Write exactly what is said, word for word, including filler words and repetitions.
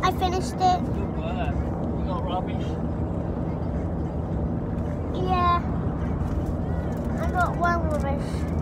I finished it. Good work. You got rubbish? Yeah. I got one rubbish.